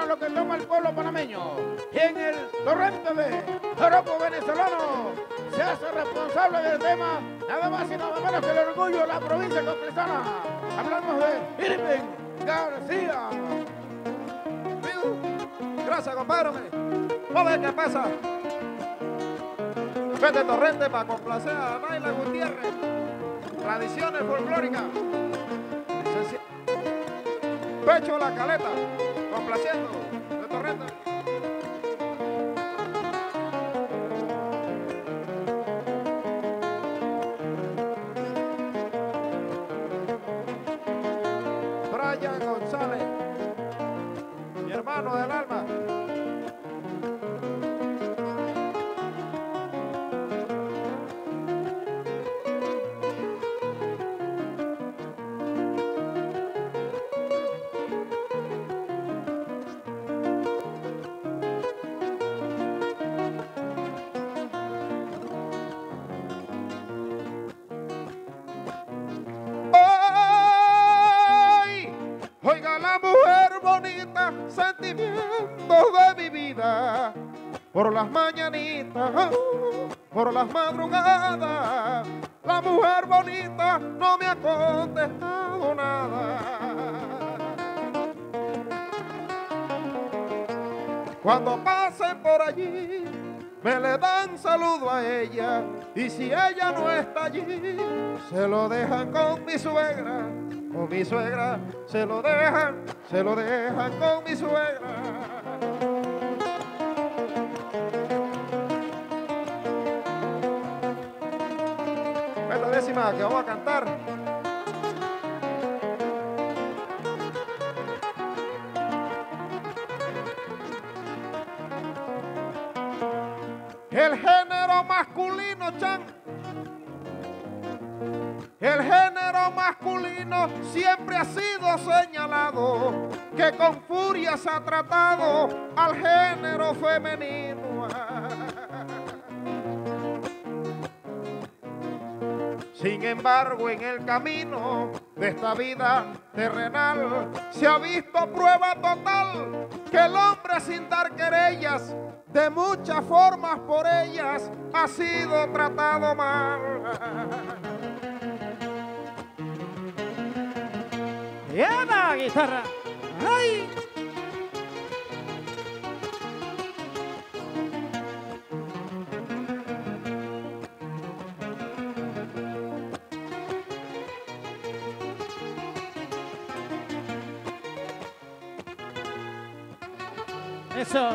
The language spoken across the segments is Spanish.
lo que toma el pueblo panameño. Y en el torrente de Joropo venezolano se hace responsable del tema nada más y nada menos que el orgullo de la provincia cosplesana. Hablamos de Irving García. Gracias, compadre. Vamos a ver qué pasa. Vete torrente para complacer a Naila Gutiérrez. Tradiciones folclóricas. Pecho la caleta. Complaciendo de torrente. Brian González, mi hermano del alma. Oiga la mujer bonita, sentimientos de mi vida, por las mañanitas, por las madrugadas, la mujer bonita no me ha contestado nada. Cuando pasen por allí, me le dan saludo a ella, y si ella no está allí, se lo dejan con mi suegra. Con mi suegra se lo dejan con mi suegra. Esta décima que vamos a cantar. El género masculino, chan. El género masculino siempre ha sido señalado, que con furia se ha tratado al género femenino. Sin embargo, en el camino de esta vida terrenal se ha visto prueba total que el hombre, sin dar querellas, de muchas formas por ellas ha sido tratado mal. ¡Llama, guitarra! ¡Ay! Eso.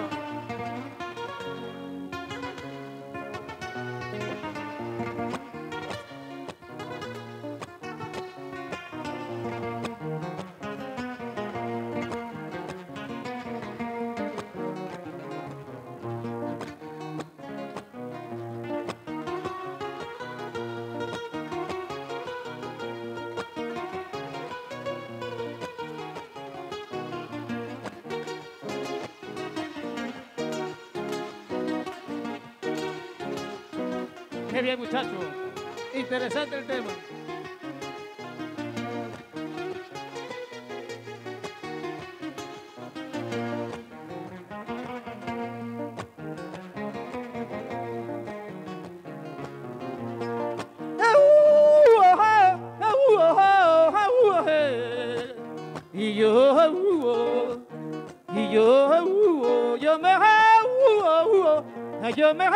Qué bien, muchachos. Interesante el tema. Yo me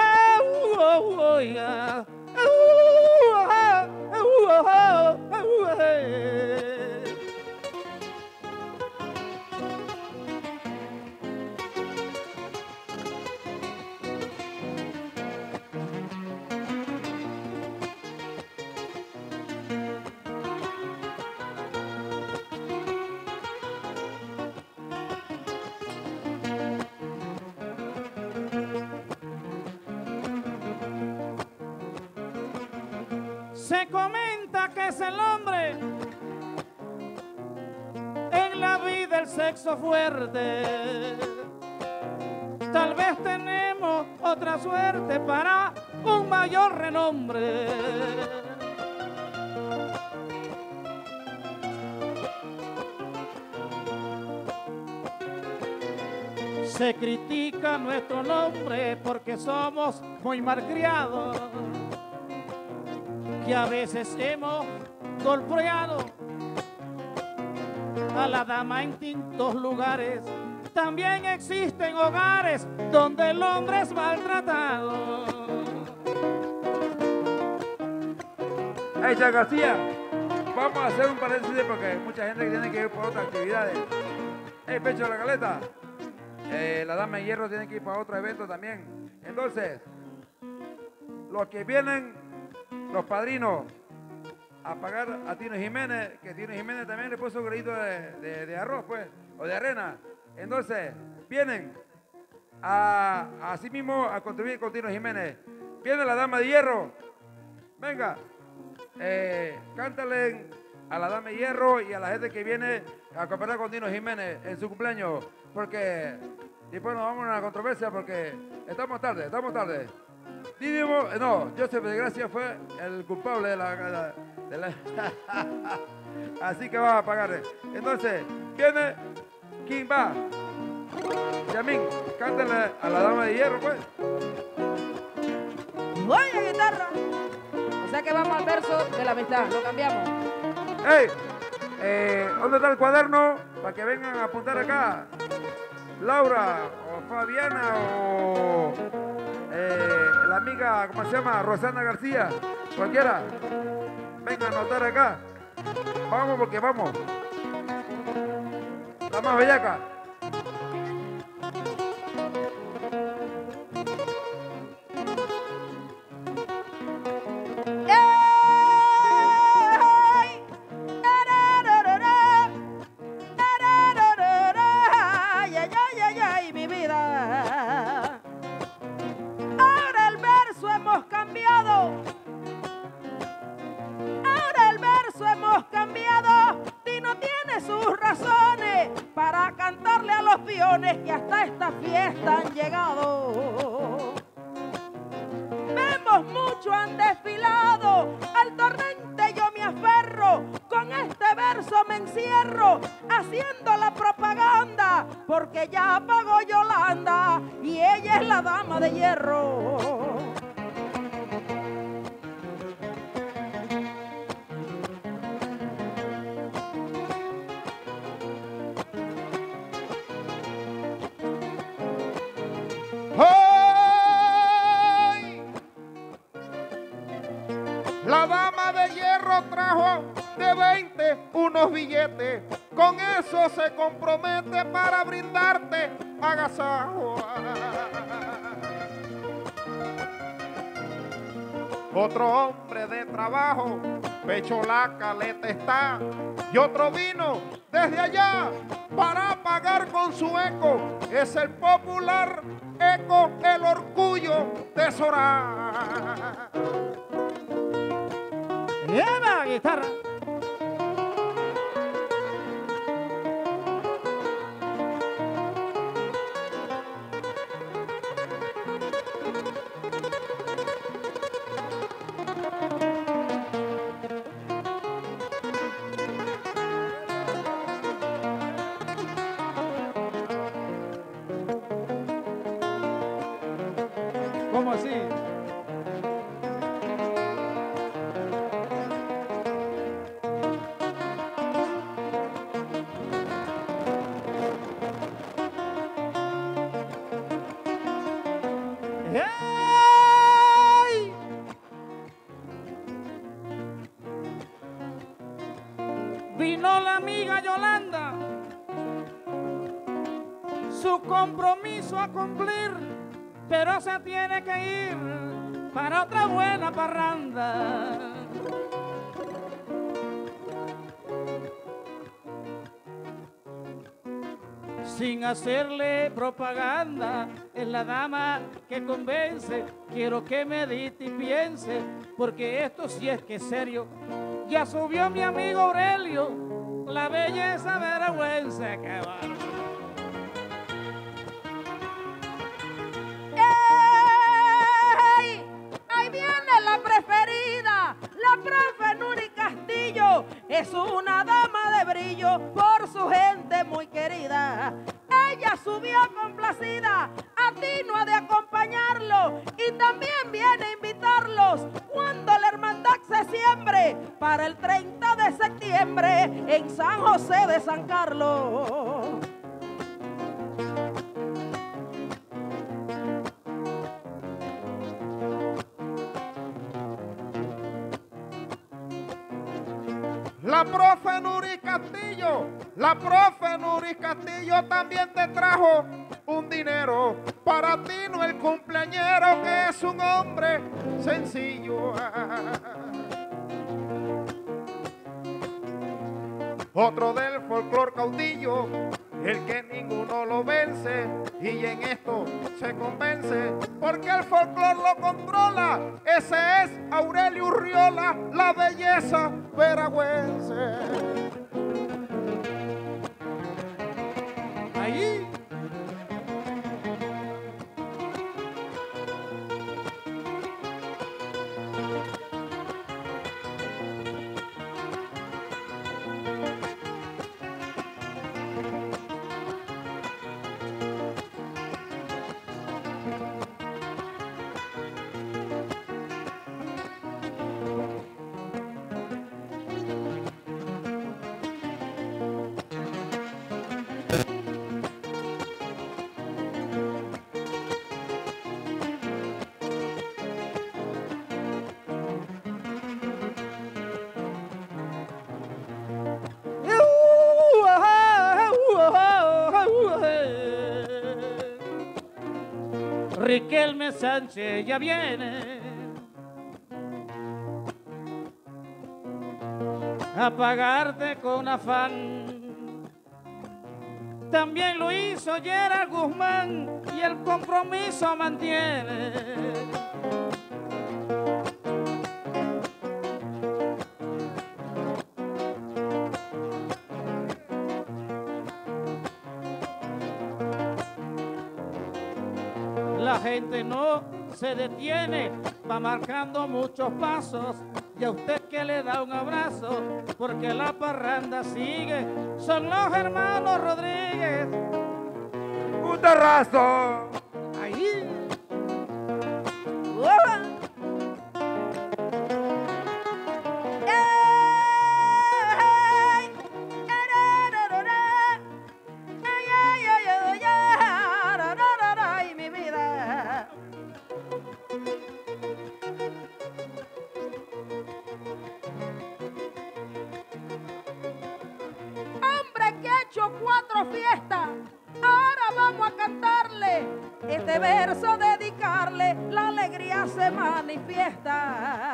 Se comenta que es el hombre en la vida el sexo fuerte. Tal vez tenemos otra suerte para un mayor renombre. Se critica nuestro nombre porque somos muy malcriados, que a veces hemos golpeado a la dama en distintos lugares. También existen hogares donde el hombre es maltratado. Hey, Chan García, vamos a hacer un paréntesis porque hay mucha gente que tiene que ir por otras actividades. Hey, Pecho de la Caleta, la dama de hierro tiene que ir para otro evento también. Entonces, los que vienen, los padrinos, a pagar a Tino Jiménez, que Tino Jiménez también le puso un granito de arroz, pues, o de arena. Entonces, vienen así mismo a contribuir con Tino Jiménez. Viene la dama de hierro. Venga, cántale a la dama de hierro y a la gente que viene a cooperar con Tino Jiménez en su cumpleaños, porque después nos vamos a una controversia porque estamos tarde. No, Joseph de Gracia fue el culpable de la así que va a pagar. Entonces, viene, ¿quién va? Yamín, cántale a la dama de hierro, pues. Voy a guitarra. O sea que vamos al verso de la amistad, lo cambiamos. ¡Ey! ¿Dónde está el cuaderno? Para que vengan a apuntar acá. Laura, o Fabiana, o la amiga, ¿cómo se llama? Rosana García, cualquiera. Venga a anotar acá. Vamos porque vamos. La más bellaca. Que hasta esta fiesta han llegado. Vemos mucho han desfilado, al torrente yo me aferro, con este verso me encierro, haciendo la propaganda, porque ya pagó Yolanda y ella es la dama de hierro. La dama de hierro trajo de 20 unos billetes, con eso se compromete para brindarte agasajo. Otro hombre de trabajo, Pecho la Caleta está, y otro vino desde allá para pagar con su eco. Es el popular eco, el orgullo de Sorá. ¡Lleva guitarra! ¿Cómo así? ¡Hey! Vino la amiga Yolanda, su compromiso a cumplir, pero se tiene que ir para otra buena parranda. Sin hacerle propaganda, es la dama que convence. Quiero que medite y piense, porque esto sí es que es serio. Ya subió mi amigo Aurelio, la belleza vergüenza. ¡Qué bárbaro! ¡Ey! Ahí viene la preferida, la profe Nuri Castillo. Es una dama de brillo, por su gente muy querida. Ella subió complacida, a Tino ha de acompañarlo y también viene a invitarlos cuando la hermandad se siembre para el 30 de septiembre en San José de San Carlos. La profe Nuri Castillo, la profe Nuri Castillo también te trajo un dinero para Tino el cumpleañero, que es un hombre sencillo. Otro del folclor caudillo, el que ninguno lo vence, y en esto se convence, porque el folclor lo controla. Ese es Aurelio Urriola, la belleza veragüense. Ahí. Riquelme Sánchez ya viene a pagarte con afán. También lo hizo Gerard Guzmán y el compromiso mantiene. La gente no se detiene, va marcando muchos pasos, y a usted que le da un abrazo, porque la parranda sigue, son los hermanos Rodríguez. ¡Cutarrazo! Ahí. Fiesta, ahora vamos a cantarle este verso, dedicarle, la alegría se manifiesta.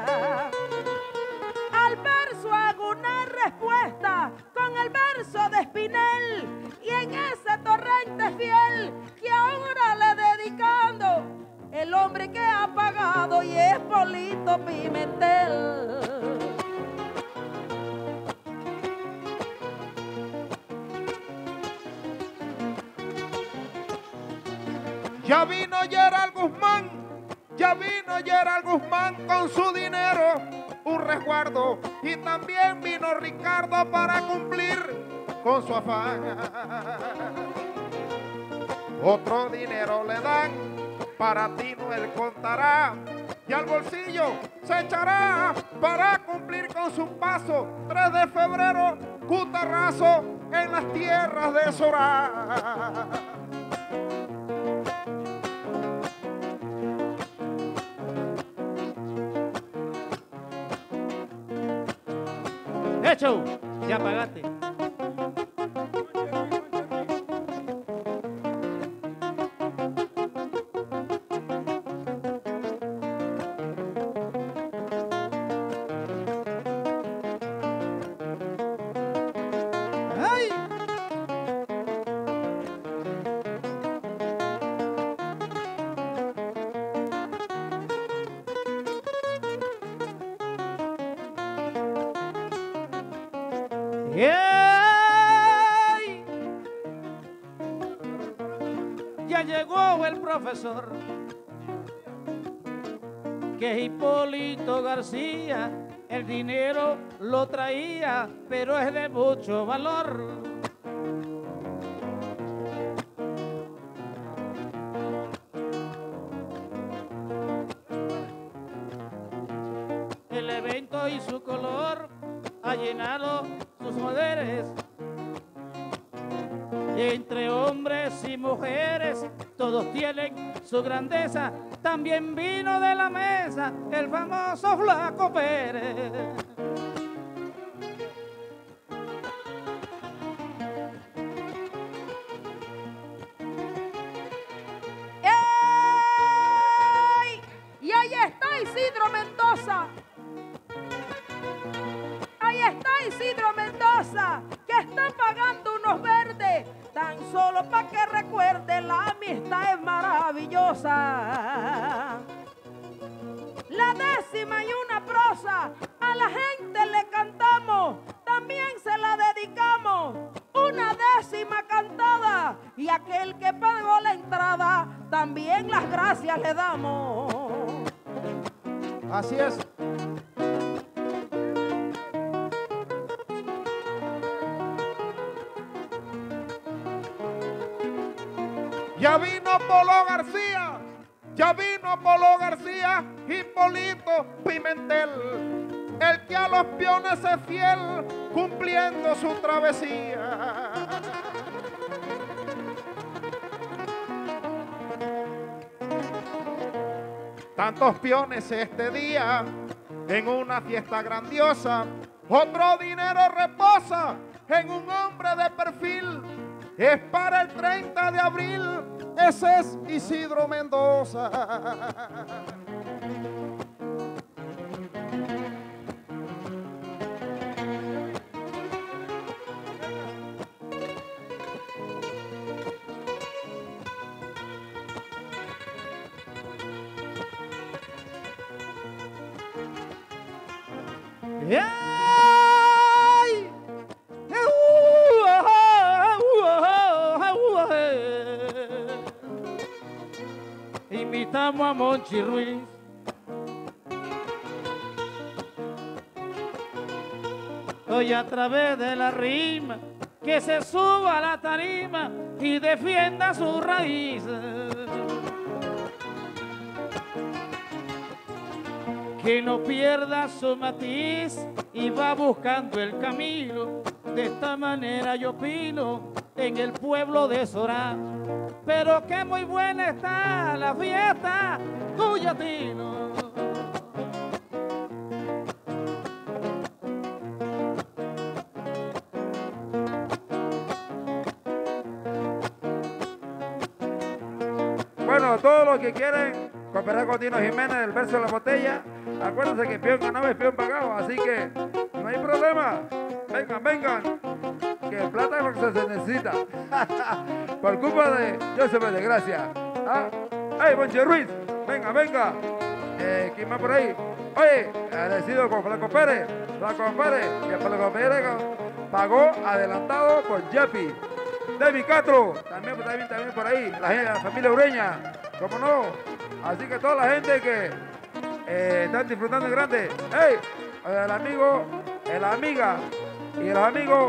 Al verso hago una respuesta con el verso de Espinel, y en ese torrente fiel que ahora le dedicando el hombre que ha pagado, y es Polito Pimentel. Ya vino Gerard Guzmán, ya vino Gerard Guzmán con su dinero, un resguardo, y también vino Ricardo para cumplir con su afán. Otro dinero le dan, para Tino él contará, y al bolsillo se echará para cumplir con su paso. 3 de febrero, Cutarrazo en las tierras de Sorá. Hecho, ya pagaste. ¡Ay! ¡Ey! Ya llegó el profesor, que es Hipólito García. El dinero lo traía, pero es de mucho valor. sabor y su color ha llenado sus poderes. Entre hombres y mujeres todos tienen su grandeza. También vino de la mesa el famoso Flaco Pérez. ¡Ey! Y ahí está Isidro Mendoza. Ahí está Isidro Mendoza, que está pagando unos verdes, tan solo para que recuerde la amistad es maravillosa. La décima y una prosa, a la gente le cantamos, también se la dedicamos. Una décima cantada, y aquel que pagó la entrada, también las gracias le damos. Así es. Ya vino Polo García, ya vino Polo García, Hipólito Pimentel, el que a los peones es fiel, cumpliendo su travesía. Tantos peones este día, en una fiesta grandiosa, otro dinero reposa en un hombre de perfil. Es para el 30 de abril, ese es Isidro Mendoza. ¡Ay! Invitamos a Monchi Ruiz. Hoy a través de la rima, que se suba a la tarima y defienda sus raíces. Que no pierda su matiz y va buscando el camino. De esta manera yo opino en el pueblo de Sorá. Pero que muy buena está la fiesta Cuyatino. Bueno, todos los que quieren cooperar con Tino Jiménez del verso de la botella, acuérdense que peón ganado es peón pagado, así que no hay problema. Vengan, vengan, que el plata es lo que se necesita. Por culpa de Joseph de Gracia. ¿Ah? ¡Ay, Monchi Ruiz! Venga, venga. ¿Quién más por ahí? Oye, agradecido con Flaco Pérez. Flaco Pérez, que Flaco Pérez pagó adelantado por Yapi. David Castro, también por ahí. La familia Ureña, ¿cómo no? Así que toda la gente que están disfrutando en grande. ¡Hey! El amigo, la amiga y los amigos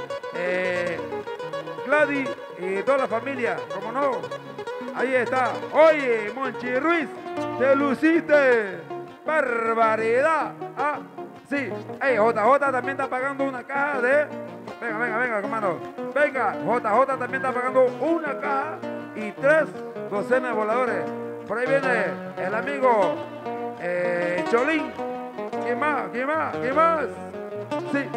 Gladys y toda la familia, ¿cómo no? Ahí está. Oye, Monchi Ruiz, te luciste. Barbaridad. Ah, sí. Hey, JJ también está pagando una caja de... Venga, hermano. Venga, JJ también está pagando una caja y 3 docenas de voladores. Por ahí viene el amigo Cholín. ¿Quién más? Sí.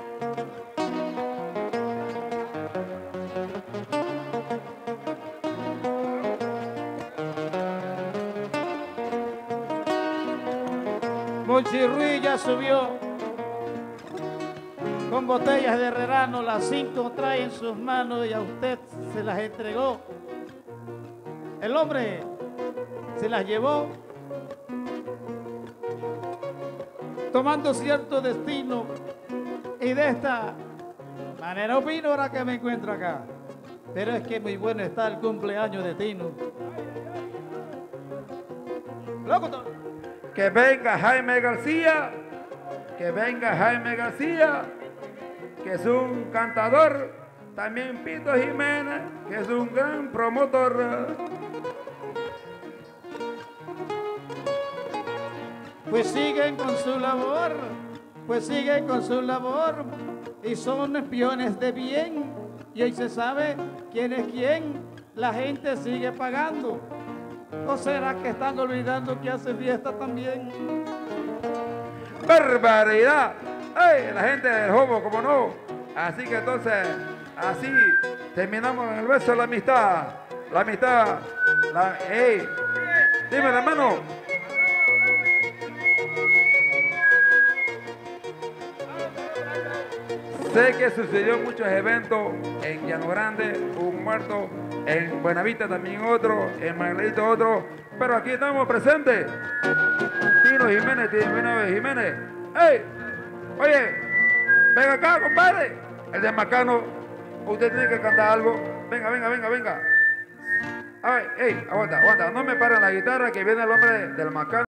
Monchi Ruiz ya subió con botellas de Herrerano, las 5 trae en sus manos y a usted se las entregó. El hombre se las llevó tomando cierto destino y de esta manera opino ahora que me encuentro acá. Pero es que muy bueno está el cumpleaños de Tino. Locutor. Que venga Jaime García, que es un cantador. También Pito Jiménez, que es un gran promotor. Pues siguen con su labor pues siguen con su labor y son espiones de bien. Y hoy se sabe quién es quién, la gente sigue pagando. ¿O será que están olvidando que hace fiesta también? ¡Barbaridad! ¡Ey! La gente del Jobo, como no. Así que entonces, así terminamos en el beso de la amistad. La amistad. ¡Ey! Dime, hermano. Sé que sucedió muchos eventos en Llano Grande, un muerto, en Buenavista también otro, en Margarito otro, pero aquí estamos presentes. Tino Jiménez, Jiménez. ¡Ey! Oye, ven acá, compadre. El de Macano, usted tiene que cantar algo. Venga. A ver, ey, aguanta, no me paren la guitarra que viene el hombre del Macano.